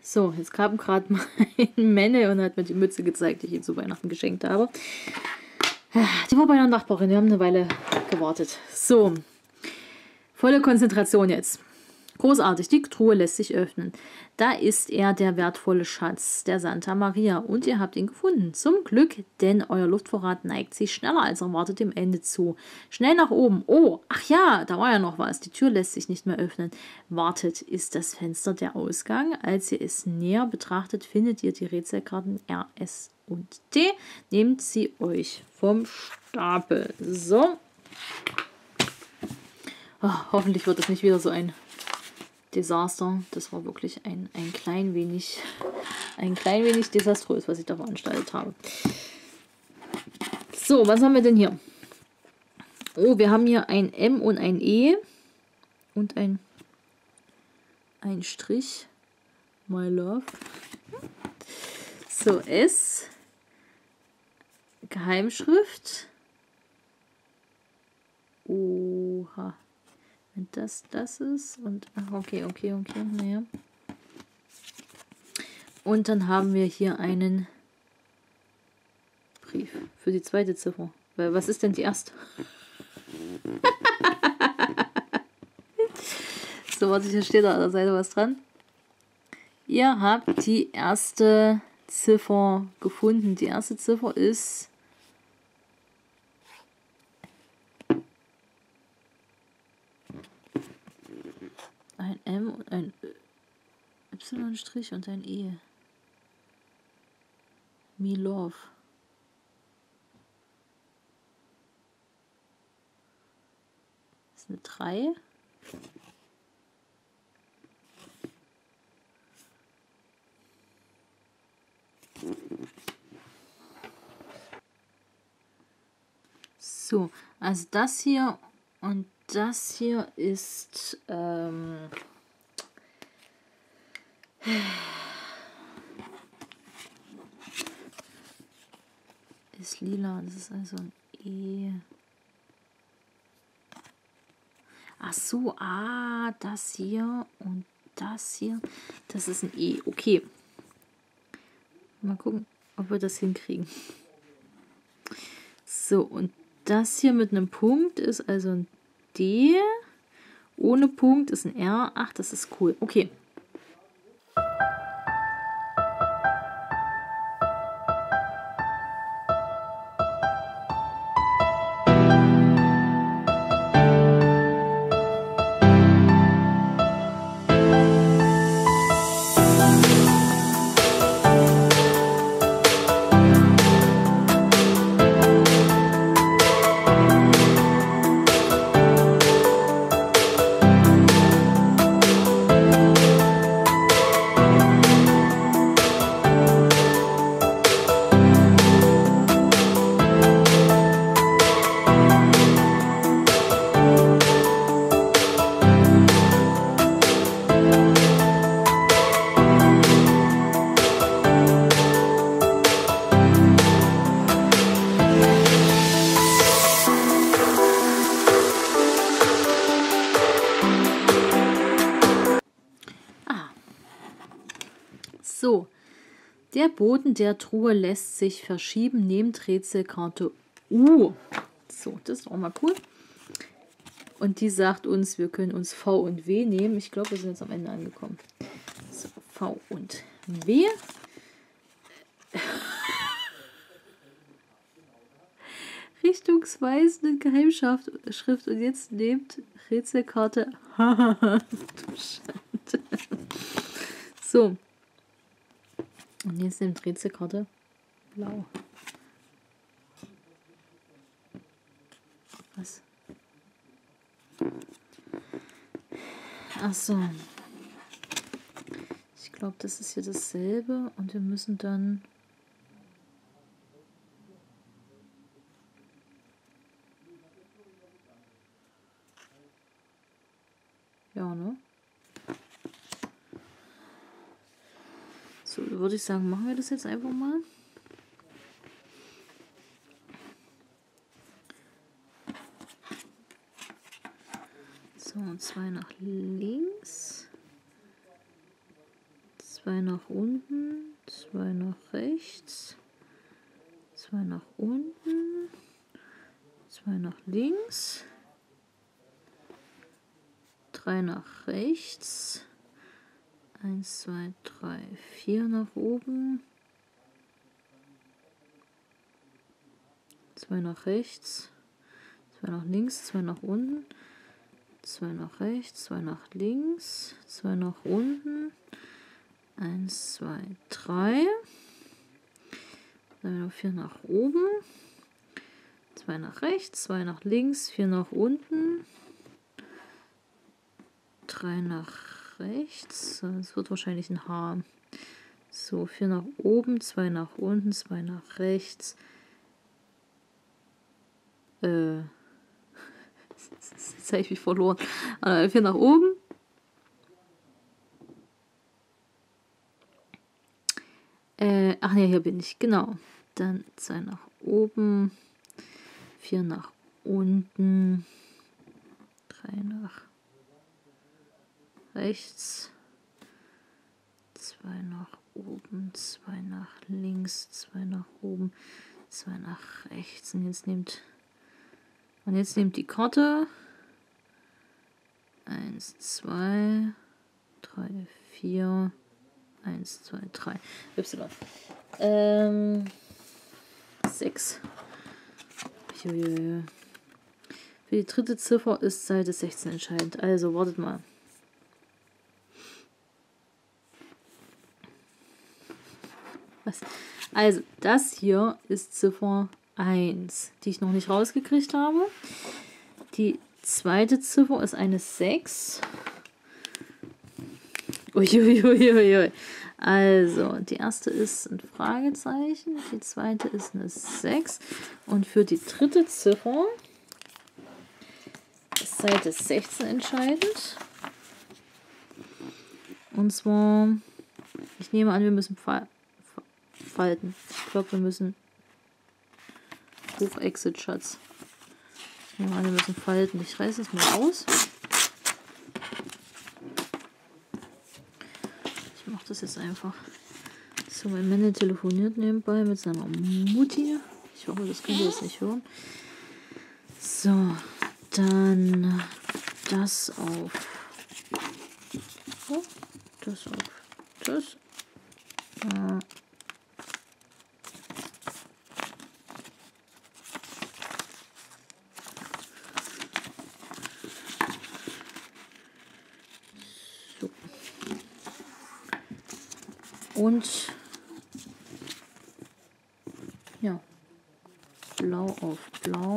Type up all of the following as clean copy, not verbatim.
So, jetzt kam gerade mein Männer und hat mir die Mütze gezeigt, die ich ihm zu Weihnachten geschenkt habe. Die war bei einer Nachbarin, wir haben eine Weile gewartet. So, volle Konzentration jetzt. Großartig, die Truhe lässt sich öffnen. Da ist er, der wertvolle Schatz der Santa Maria. Und ihr habt ihn gefunden. Zum Glück, denn euer Luftvorrat neigt sich schneller als erwartet dem Ende zu. Schnell nach oben. Oh, ach ja, da war ja noch was. Die Tür lässt sich nicht mehr öffnen. Wartet, ist das Fenster der Ausgang? Als ihr es näher betrachtet, findet ihr die Rätselkarten R, S und T. Nehmt sie euch vom Stapel. So. Oh, hoffentlich wird das nicht wieder so ein Desaster. Das war wirklich ein klein wenig desaströs, was ich da veranstaltet habe. So, was haben wir denn hier? Oh, wir haben hier ein M und ein E und ein Strich. My love. So, S. Geheimschrift. Oha. Wenn das ist und okay, naja. Und dann haben wir hier einen Brief für die zweite Ziffer. Weil was ist denn die erste? So, warte, hier steht da an der Seite was dran. Ihr habt die erste Ziffer gefunden. Die erste Ziffer ist ein M und ein Y' und ein E. Me love. Das ist eine 3. So, also das hier und das hier ist ist lila, das ist also ein E. Ach so, das hier und das hier, das ist ein E. Okay. Mal gucken, ob wir das hinkriegen. So, und das hier mit einem Punkt ist also ein D. Ohne Punkt ist ein R. Ach, das ist cool. Okay. So, der Boden der Truhe lässt sich verschieben. Nehmt Rätselkarte U. So, das ist auch mal cool. Und die sagt uns, wir können uns V und W nehmen. Ich glaube, wir sind jetzt am Ende angekommen. So, V und W. Richtungsweisende Geheimschrift. Und jetzt nehmt Rätselkarte. Du Schande. So. Und jetzt nimmt Rätselkarte blau. Was? Ach so. Ich glaube, das ist hier dasselbe. Und wir müssen dann... Ja, ne? So, würde ich sagen, machen wir das jetzt einfach mal. So, 2 nach links. 2 nach unten, 2 nach rechts, 2 nach unten, 2 nach links, 3 nach rechts, 1, 2, 3, 4 nach oben, 2 nach rechts, 2 nach links, 2 nach unten, 2 nach rechts, 2 nach links, 2 nach unten, 1, 2, 3, 4 nach oben, 2 nach rechts, 2 nach links, 4 nach unten, 3 nach rechts, das wird wahrscheinlich ein H. So, 4 nach oben, 2 nach unten, 2 nach rechts. Jetzt habe ich mich verloren. 4 nach oben. Ach ne, hier bin ich, genau. Dann 2 nach oben, 4 nach unten, 3 nach rechts, 2 nach oben, 2 nach links, 2 nach oben, 2 nach rechts. Und jetzt nimmt die Karte 1, 2, 3, 4, 1, 2, 3. Y. 6. Für die dritte Ziffer ist Seite 16 entscheidend. Also, wartet mal. Was? Also, das hier ist Ziffer 1, die ich noch nicht rausgekriegt habe. Die zweite Ziffer ist eine 6. Uiuiuiui. Also, die erste ist ein Fragezeichen, die zweite ist eine 6. Und für die dritte Ziffer ist Seite 16 entscheidend. Und zwar, ich nehme an, wir müssen falten. Ich glaube, wir müssen Exit, Schatz. Ich nehme an, wir müssen falten. Ich reiße es mal aus. Ich mache das jetzt einfach. So, mein Mann telefoniert nebenbei mit seiner Mutti. Ich hoffe, das könnt ihr jetzt nicht hören. So, dann das auf. Oh, das auf das. So. Und ja, blau auf blau.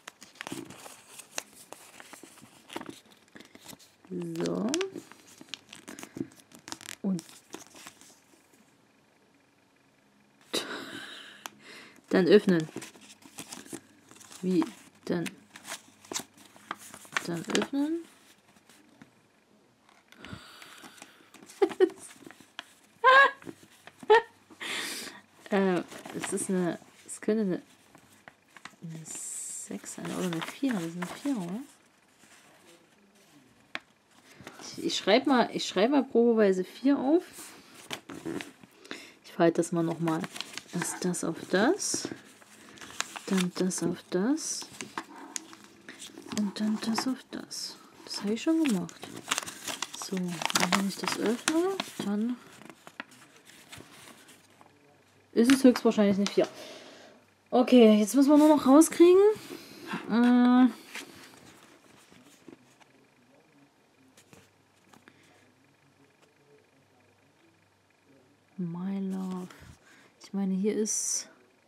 So. Und dann öffnen. Wie? Dann öffnen. Es könnte eine 6 sein oder eine 4. Das ist eine 4, oder? Ich schreibe mal probeweise 4 auf. Ich falte das mal nochmal. Erst das auf das. Dann das auf das. Und dann das auf das. Das habe ich schon gemacht. So, und wenn ich das öffne, dann ist es höchstwahrscheinlich eine 4. Okay, jetzt müssen wir nur noch rauskriegen. My Love. Ich meine, hier ist...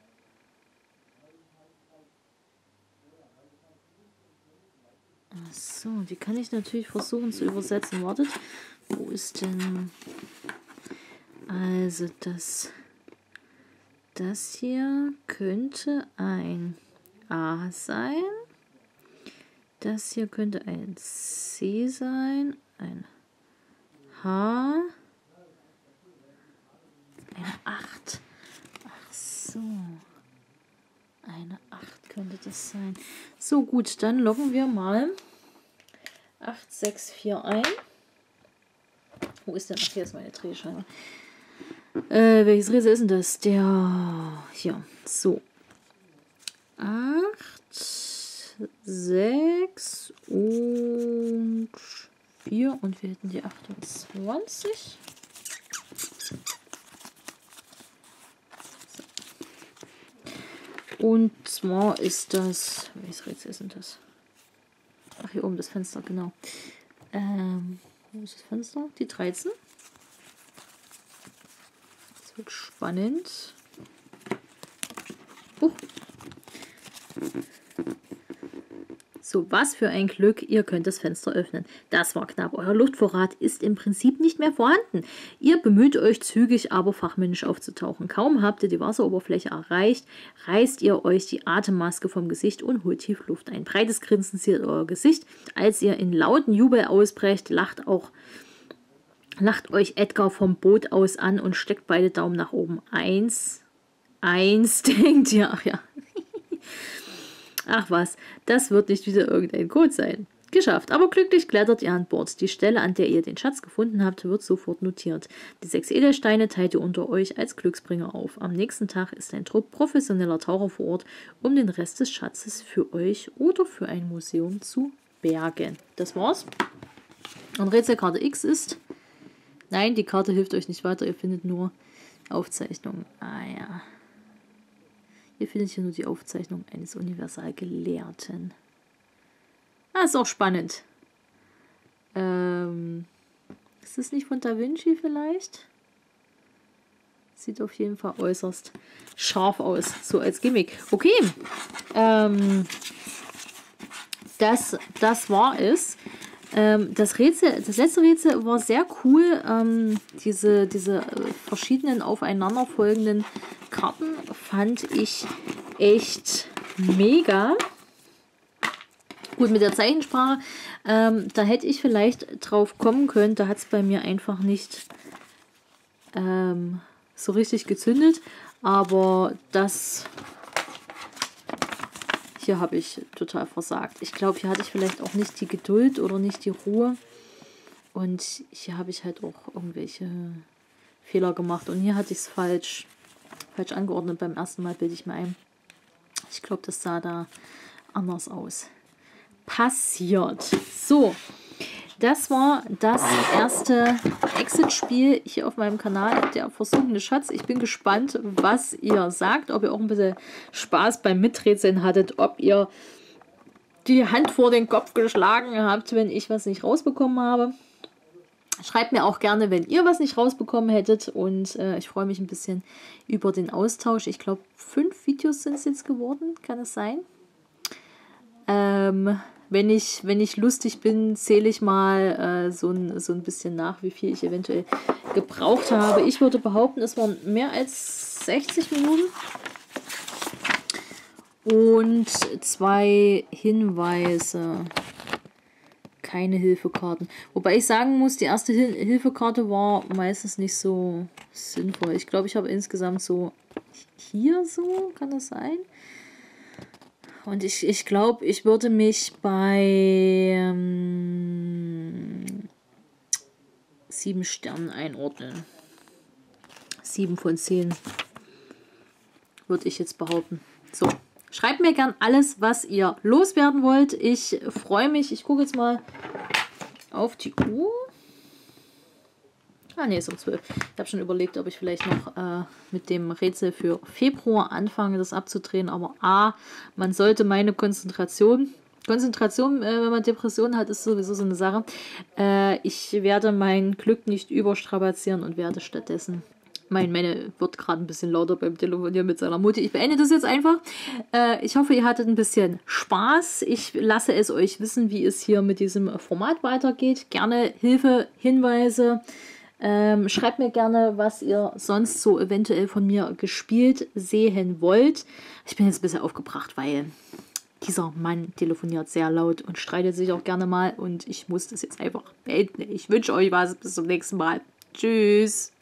Achso, die kann ich natürlich versuchen zu übersetzen. Wartet, wo ist denn... Also das hier könnte ein A sein. Das hier könnte ein C sein. Ein H. Eine 8. Ach so. Eine 8 könnte das sein. So, gut, dann loggen wir mal 864 ein. Wo ist denn? Ach, hier ist meine Drehscheibe. Welches Rätsel ist denn das? Der hier. So. 8, 6 und 4 und wir hätten die 28. Und zwar ist das... Welches Rätsel ist denn das? Ach, hier oben das Fenster, genau. Wo ist das Fenster? Die 13. Das wird spannend. So, was für ein Glück, ihr könnt das Fenster öffnen. Das war knapp. Euer Luftvorrat ist im Prinzip nicht mehr vorhanden. Ihr bemüht euch zügig, aber fachmännisch aufzutauchen. Kaum habt ihr die Wasseroberfläche erreicht, reißt ihr euch die Atemmaske vom Gesicht und holt tief Luft ein. Breites Grinsen ziert euer Gesicht. Als ihr in lauten Jubel ausbrecht, lacht euch Edgar vom Boot aus an und steckt beide Daumen nach oben. 1, denkt ihr. Ach ja. Ach was, das wird nicht wieder irgendein Code sein. Geschafft, aber glücklich klettert ihr an Bord. Die Stelle, an der ihr den Schatz gefunden habt, wird sofort notiert. Die 6 Edelsteine teilt ihr unter euch als Glücksbringer auf. Am nächsten Tag ist ein Trupp professioneller Taucher vor Ort, um den Rest des Schatzes für euch oder für ein Museum zu bergen. Das war's. Und Rätselkarte X ist... Nein, die Karte hilft euch nicht weiter, ihr findet nur Aufzeichnungen. Ah ja. Ihr findet hier nur die Aufzeichnung eines Universalgelehrten. Ah, ist auch spannend. Ist das nicht von Da Vinci vielleicht? Sieht auf jeden Fall äußerst scharf aus, so als Gimmick. Okay, das war es. Das letzte Rätsel war sehr cool. Diese verschiedenen aufeinanderfolgenden Karten fand ich echt mega. Gut, mit der Zeichensprache, da hätte ich vielleicht drauf kommen können. Da hat es bei mir einfach nicht so richtig gezündet. Aber das... Hier habe ich total versagt. Ich glaube, hier hatte ich vielleicht auch nicht die Geduld oder nicht die Ruhe. Und hier habe ich halt auch irgendwelche Fehler gemacht. Und hier hatte ich es falsch angeordnet. Beim ersten Mal bilde ich mir ein. Ich glaube, das sah da anders aus. Passiert. So, das war das erste Exit-Spiel hier auf meinem Kanal, der versunkene Schatz. Ich bin gespannt, was ihr sagt, ob ihr auch ein bisschen Spaß beim Miträtseln hattet, ob ihr die Hand vor den Kopf geschlagen habt, wenn ich was nicht rausbekommen habe. Schreibt mir auch gerne, wenn ihr was nicht rausbekommen hättet, und ich freue mich ein bisschen über den Austausch. Ich glaube, 5 Videos sind es jetzt geworden, kann es sein? Wenn ich lustig bin, zähle ich mal so ein bisschen nach, wie viel ich eventuell gebraucht habe. Ich würde behaupten, es waren mehr als 60 Minuten. Und 2 Hinweise. Keine Hilfekarten. Wobei ich sagen muss, die erste Hilfekarte war meistens nicht so sinnvoll. Ich glaube, ich habe insgesamt so hier so, kann das sein? Und ich glaube, ich würde mich bei 7 Sternen einordnen. 7 von 10 würde ich jetzt behaupten. So, schreibt mir gern alles, was ihr loswerden wollt. Ich freue mich. Ich gucke jetzt mal auf die Uhr. Ah ne, ist um 12. Ich habe schon überlegt, ob ich vielleicht noch mit dem Rätsel für Februar anfange, das abzudrehen. Aber man sollte meine Konzentration, wenn man Depressionen hat, ist sowieso so eine Sache. Ich werde mein Glück nicht überstrapazieren und werde stattdessen... Mein Männer wird gerade ein bisschen lauter beim Telefonieren mit seiner Mutti. Ich beende das jetzt einfach. Ich hoffe, ihr hattet ein bisschen Spaß. Ich lasse es euch wissen, wie es hier mit diesem Format weitergeht. Gerne Hilfe, Hinweise. Schreibt mir gerne, was ihr sonst so eventuell von mir gespielt sehen wollt. Ich bin jetzt ein bisschen aufgebracht, weil dieser Mann telefoniert sehr laut und streitet sich auch gerne mal. Und ich muss das jetzt einfach beenden. Ich wünsche euch was. Bis zum nächsten Mal. Tschüss.